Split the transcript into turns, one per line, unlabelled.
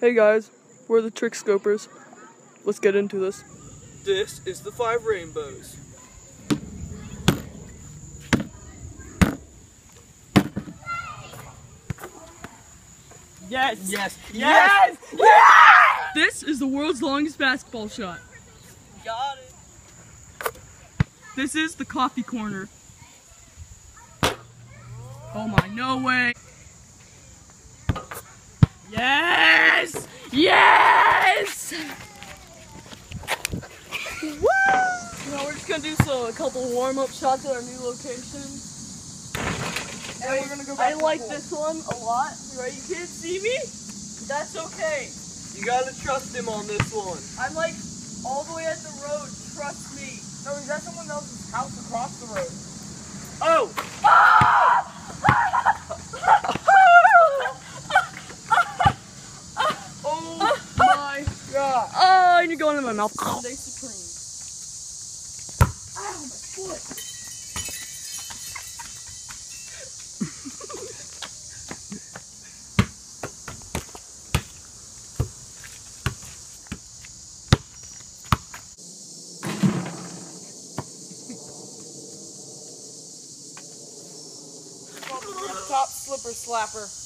Hey guys, we're the Trik scopers. Let's get into this.
This is the 5 rainbows.
Yes!
Yes!
Yes! Yes! This is the world's longest basketball shot.
Got it!
This is the coffee corner. Oh my, no way! Yes! Yes! Woo! Now we're just gonna do a couple warm-up shots at our new location. And we're gonna go back. I like this one a lot. Right? You can't see me? That's okay.
You gotta trust him on this one.
I'm like all the way at the road. Trust me.
No, he's at someone else's house across the road.
Oh!
Oh my god. Oh, and you're going in my mouth. Sunday Supreme. Ow, my foot.
Top slipper slapper.